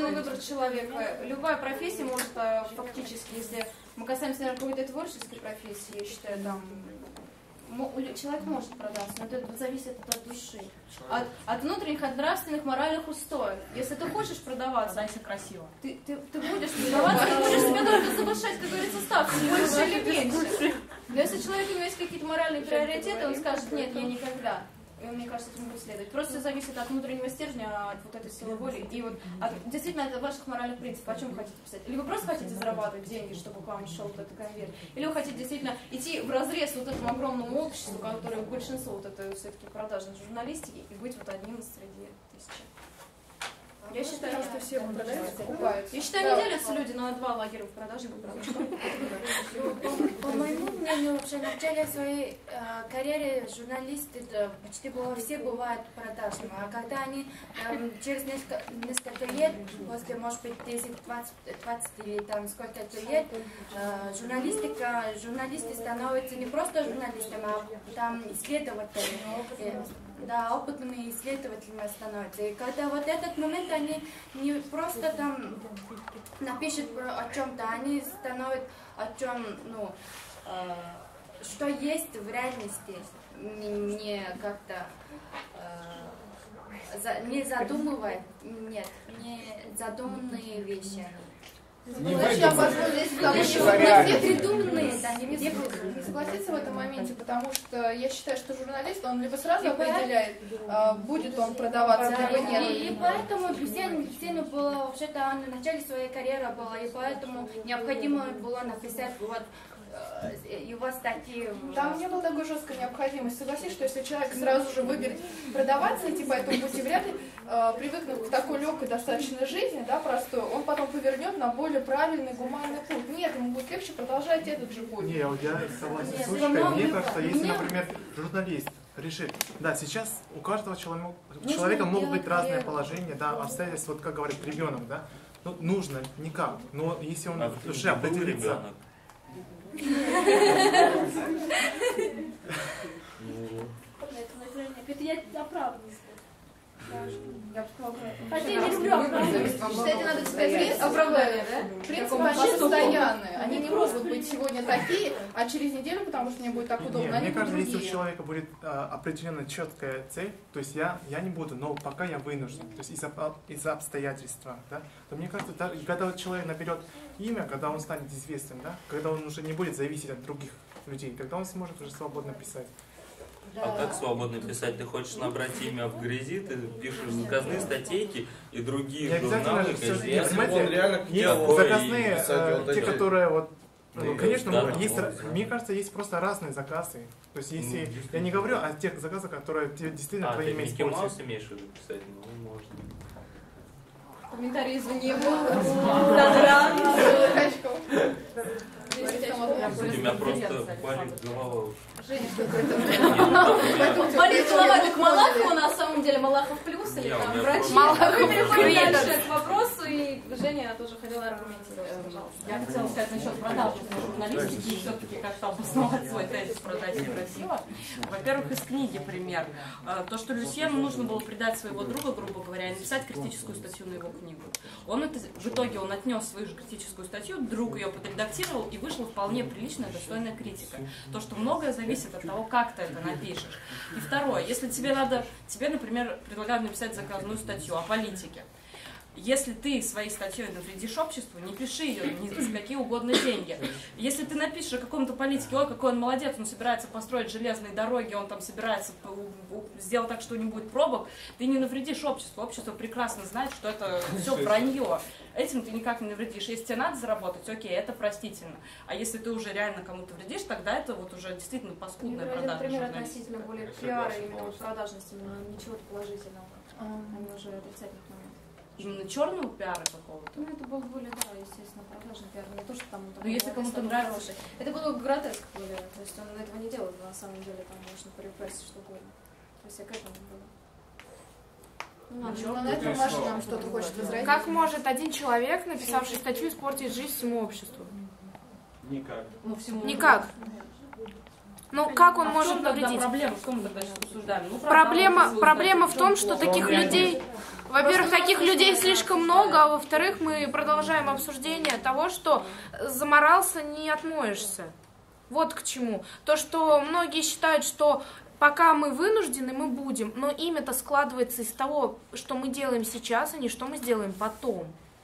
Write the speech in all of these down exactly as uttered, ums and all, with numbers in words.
свой выбор человека. Любая профессия может фактически, если мы касаемся, наверное, какой-то творческой профессии, я считаю, там человек может продаться, но это зависит от души, от, от внутренних, от нравственных, моральных устоев. Если ты хочешь продаваться, продайся красиво. Ты, ты, ты будешь продаваться, ты будешь себя только завышать, как говорится, ставки, больше или меньше. Но если человек имеет какие-то моральные приоритеты, он скажет: нет, я никогда. И мне кажется, этому будет следовать. Просто все зависит от внутреннего стержня, от вот этой силы воли. И вот от, действительно от ваших моральных принципов. О чем вы хотите писать? Или вы просто хотите зарабатывать деньги, чтобы к вам шел вот этот конверт? Или вы хотите действительно идти в разрез вот этому огромному обществу, которое большинство вот этой все-таки продажной журналистики, и быть вот одним среди тысячи? Я считаю, что все продаются, покупают. Я считаю, не делятся люди на два лагеря в продаже. По моему мнению, вообще в начале своей э, карьеры журналисты почти все бывают продажными, а когда они э, через несколько, несколько лет, после, может быть, десять, двадцать, двадцать или там сколько-то лет, э, журналистика, журналисты становятся не просто журналистами, а там исследователями. Да, опытными исследователями становятся. И когда вот этот момент они не просто там напишут о чем-то, они становятся о чем, ну, э, что есть в реальности, не, не как-то э, за, не задумывая, нет, не задуманные вещи. Не придуманные, да, не не согласиться в этом моменте, потому что я считаю, что журналист, он либо сразу определяет, будет он продаваться, либо нет. И, и поэтому Бюсену, Бюсену было, вообще-то, он в начале своей карьеры была, и поэтому необходимо было написать вот его статьи. Там не было такой жесткой необходимости. Согласись, что если человек сразу же выберет продаваться, идти по этому пути, вряд ли, э, привыкнув к такой легкой достаточно жизни, да, простой, он потом повернет на более правильный, гуманный путь. Нет, ему будет легче продолжать этот же путь. Не, я согласен с Сушкой. Мне кажется, если, например, журналист решит, да, сейчас у каждого человека, человека могут быть разные положения, да, обстоятельства, вот как говорит ребенок, да, ну, нужно никак, но если он в душе определится. Это я оправдываюсь. Я бы сказала, хотя я не люблю оправдывать. Считаете, надо читать оправдание, да? Принципы они постоянные. Они не могут быть сегодня такие, а через неделю, потому что мне будет так удобно, Нет, они мне кажется, будут если у другие. человека будет а, определенная четкая цель, то есть я, я не буду, но пока я вынужден, то есть из-за из-за обстоятельства, да, то мне кажется, да, когда человек наберет имя, когда он станет известным, да, когда он уже не будет зависеть от других людей, когда он сможет уже свободно писать. Да. А как свободно писать? Ты хочешь набрать имя в грязи, ты пишешь заказные статейки и другие журналы, газеты. Он реально есть заказные, э, те, которые вот, ну, конечно, да, есть, мне кажется, есть просто разные заказы. То есть, если ну, я не говорю о тех заказах, которые действительно а, твои имя используют. А, ты Микки Маус имеешь в виду писать? Ну, можно. Комментарии извне. У меня просто болит голова. Женя, что это? Болит голова, как Малахова, на самом деле Малахов плюс или там врачи. Мы переходим дальше к вопросу, и Женя тоже хотела аргументировать, пожалуйста. Я хотела сказать насчет продажи журналистики и все-таки как-то обосновать свой тезис «Продать некрасиво». Во-первых, из книги пример. То, что Люсьену нужно было предать своего друга, грубо говоря, и написать критическую статью на его книгу. Он это, в итоге он отнес свою же критическую статью, друг ее подредактировал, и вышла вполне приличная, достойная критика. То, что многое зависит от того, как ты это напишешь. И второе, если тебе надо, тебе, например, предлагают написать заказную статью о политике. Если ты своей статьей навредишь обществу, не пиши ее ни за какие угодно деньги. Если ты напишешь о каком-то политике, ой, какой он молодец, он собирается построить железные дороги, он там собирается сделать так, что не будет пробок, ты не навредишь обществу. Общество прекрасно знает, что это все вранье. Этим ты никак не навредишь. Если тебе надо заработать, окей, это простительно. А если ты уже реально кому-то вредишь, тогда это вот уже действительно паскудная продажа. Например, относительно более пиара, именно вот продажности, ничего положительного. Они уже отрицательных моментов. Именно черного пиара какого-то? Ну, это был более, да, естественно, продажный пиар, не то, что там... Ну, если кому-то нравится... Это было гротеск более, то есть он этого не делал, на самом деле, там можно перепрессить что угодно. То есть я к этому было. Ну, ну, на этом Маша нам что-то хочет возразить. Как может один человек, написавший статью, испортить жизнь всему обществу? Никак. Ну, всему Никак. Ну, как он а может навредить? Проблема, что мы тогда обсуждаем? Ну, проблема, проблема в том, что таких людей... Во-первых, таких людей слишком много, а во-вторых, мы продолжаем обсуждение того, что заморался, не отмоешься. Вот к чему. То, что многие считают, что пока мы вынуждены, мы будем, но имя-то складывается из того, что мы делаем сейчас, а не что мы сделаем потом.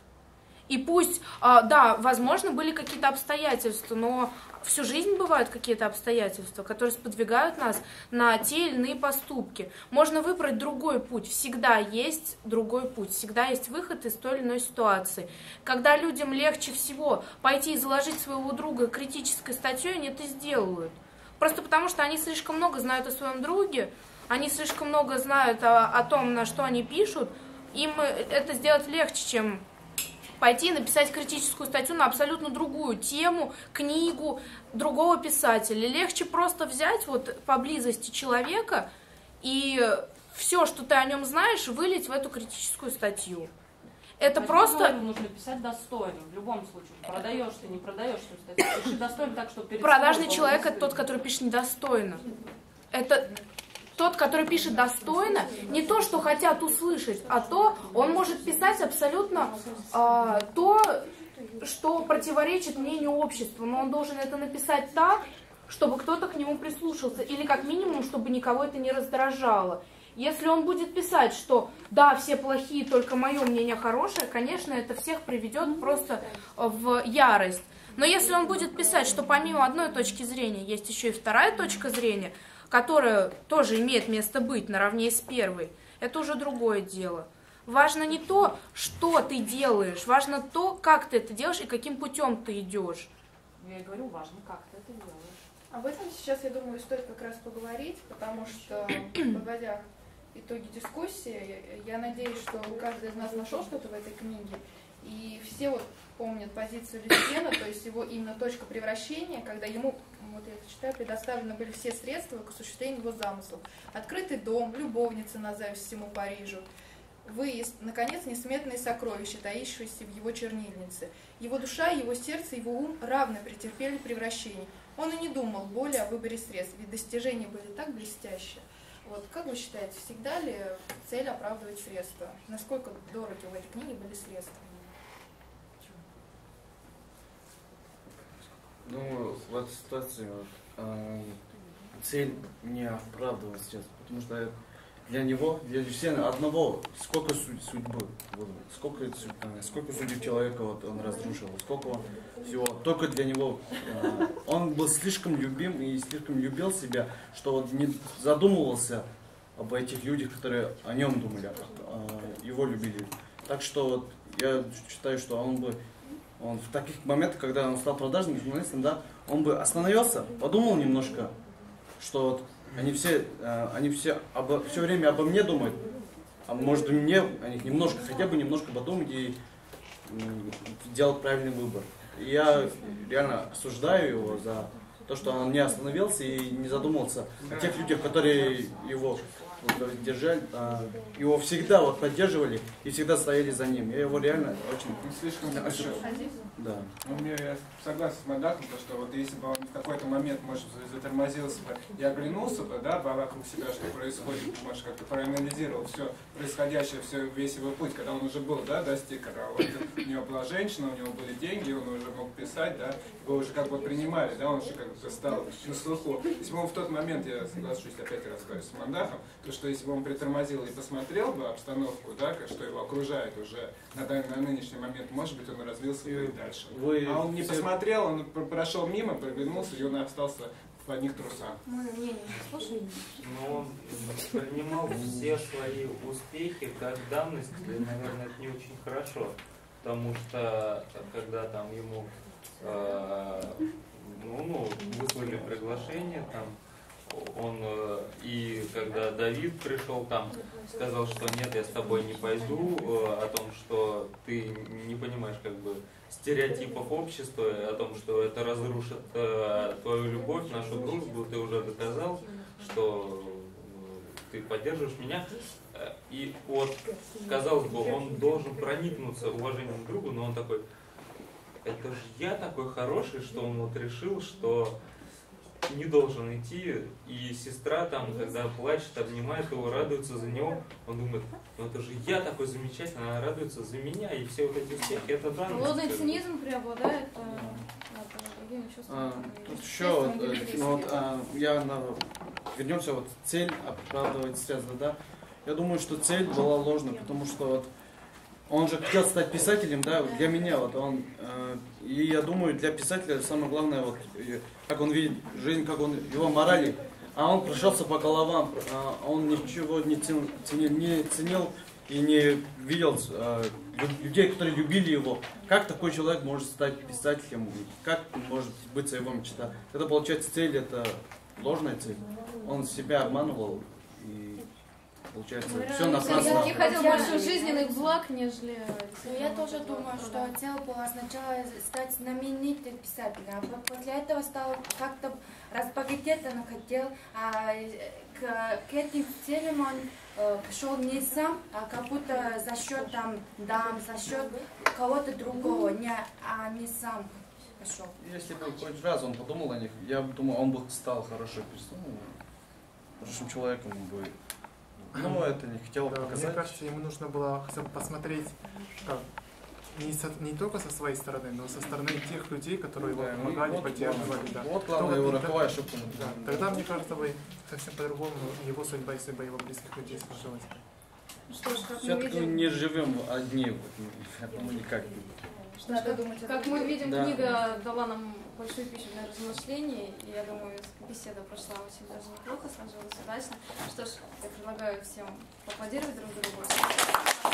И пусть, да, возможно, были какие-то обстоятельства, но всю жизнь бывают какие-то обстоятельства, которые сподвигают нас на те или иные поступки. Можно выбрать другой путь, всегда есть другой путь, всегда есть выход из той или иной ситуации. Когда людям легче всего пойти и заложить своего друга критической статьей, они это сделают. Просто потому, что они слишком много знают о своем друге, они слишком много знают о, о том, на что они пишут, им это сделать легче, чем пойти и написать критическую статью на абсолютно другую тему, книгу другого писателя. Легче просто взять вот поблизости человека и все, что ты о нем знаешь, вылить в эту критическую статью. Это Значит, просто... нужно писать достойно, в любом случае. Продаешь ты, не продаешь ты статью. Пиши достойно так, чтобы перед Продажный человек — это тот, который пишет недостойно. Это... Тот, который пишет достойно, не то, что хотят услышать, а то, он может писать абсолютно э, то, что противоречит мнению общества. Но он должен это написать так, чтобы кто-то к нему прислушался. Или как минимум, чтобы никого это не раздражало. Если он будет писать, что да, все плохие, только мое мнение хорошее, конечно, это всех приведет просто в ярость. Но если он будет писать, что помимо одной точки зрения есть еще и вторая точка зрения, которая тоже имеет место быть наравне с первой, это уже другое дело. Важно не то, что ты делаешь, важно то, как ты это делаешь и каким путем ты идешь. Я и говорю, важно, как ты это делаешь. Об этом сейчас, я думаю, стоит как раз поговорить, потому что, подводя итоги дискуссии, я надеюсь, что каждый из нас нашел что-то в этой книге, и все вот помнят позицию Люсьена, то есть его именно точка превращения, когда ему, вот я это читаю, предоставлены были все средства к осуществлению его замыслов. Открытый дом, любовница на зависть всему Парижу, выезд, наконец, несметные сокровища, таившиеся в его чернильнице. Его душа, его сердце, его ум равно претерпели превращение. Он и не думал более о выборе средств, ведь достижения были так блестящие. Вот, как вы считаете, всегда ли цель оправдывает средства? Насколько дороги в этой книге были средства? Ну, в этой ситуации вот, э, цель не оправдывает сейчас, потому что для него, для Люсьена одного, сколько судь, судьбы, вот, сколько, сколько судеб человека вот, он разрушил, сколько он всего, только для него, э, он был слишком любим и слишком любил себя, что вот не задумывался об этих людях, которые о нем думали, э, его любили. Так что вот, я считаю, что он бы Он в таких моментах, когда он стал продажным журналистом, да, он бы остановился, подумал немножко, что вот они все, э, они все, обо, все время обо мне думают, а может мне о них немножко, хотя бы немножко подумать и э, делать правильный выбор. И я реально осуждаю его за то, что он не остановился и не задумался о тех людях, которые его вот, держали, а, его всегда вот поддерживали и всегда стояли за ним. Я его реально очень... Не слишком хорошо. Да. Ну, я согласен с Мадахом, что вот если бы он в какой-то момент, может, затормозился бы и оглянулся бы, да, вокруг себя, что происходит, может, как-то проанализировал все происходящее, все, весь его путь, когда он уже был, да, достиг, когда вот, у него была женщина, у него были деньги, он уже мог писать, да, его уже как бы принимали, да, он уже как бы стал на слуху. Если бы он в тот момент, я соглашусь опять раз с Мадахом, то что если бы он притормозил и посмотрел бы обстановку, да, что его окружает уже на, на нынешний момент, может быть, он развился бы и дальше. Вы а он не все... посмотрел, он прошел мимо, проглянулся, и он остался в одних трусах. Мое мнение, слушай. Но он принимал все свои успехи как данность, и, наверное, это не очень хорошо. Потому что, когда там ему э, ну, ну, выслали приглашение, там, он э, и когда Давид пришел там, сказал, что нет, я с тобой не пойду, э, о том, что ты не понимаешь как бы стереотипов общества, о том, что это разрушит э, твою любовь, нашу дружбу, ты уже доказал, что э, ты поддерживаешь меня. И вот, казалось бы, он должен проникнуться уважением к другу, но он такой, это же я такой хороший, что он вот решил, что не должен идти, и сестра там, когда плачет, обнимает его, радуется за него, он думает, ну это же я такой замечательный, она радуется за меня, и все вот эти успехи, это данность. Холодный цинизм преобладает над другими чувствами. Тут еще, вот, ну, вот, а, я на, вернемся, вот цель оправдывает средства, да. Я думаю, что цель была ложной, потому что вот он же хотел стать писателем, да, для меня вот он, э, и я думаю, для писателя самое главное, вот, как он видит жизнь, как он, его морали, а он прошелся по головам, а он ничего не ценил, не ценил и не видел э, людей, которые любили его. Как такой человек может стать писателем, как может быть его мечта? Это, получается, цель, это ложная цель. Он себя обманывал. Получается, наверное, все напрасно. Он хотел больше жизненных благ, нежели... Ну, я тоже думаю, что цель была сначала стать знаменитым писателем, а после этого стал как-то разбогатеть, он хотел, а к, к этим целям он э, шел не сам, а как будто за счет там дам, за счет кого-то другого, не, а не сам пошел. Если бы хоть раз он подумал о них, я думаю, он бы стал хорошей персоной, хорошим человеком бы. Но это не хотел да, показать. Мне кажется, ему нужно было хотя бы посмотреть как, не, со, не только со своей стороны, но со стороны тех людей, которые да, его помогали, вот, поддерживали. Да. Вот главное его роковая ошибка. Да, тогда, мне кажется, бы совсем по-другому его судьба, если бы его близких людей сложилась. Все-таки мы не живем одни, мы никак. Надо думать. Как мы видим, да. Книга дала нам большую пищу для размышлений, и я думаю, беседа прошла очень даже неплохо, сложилась удачно. Что ж, я предлагаю всем поаплодировать друг другу.